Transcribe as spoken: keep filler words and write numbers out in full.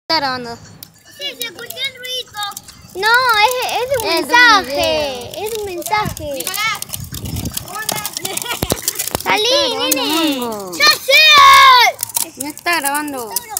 Está grabando. Sí, se escuchó el ruido. No, es, es un Es mensaje. Es un mensaje. Nicolás. Salí, nene. ¡Ya sé! No está grabando.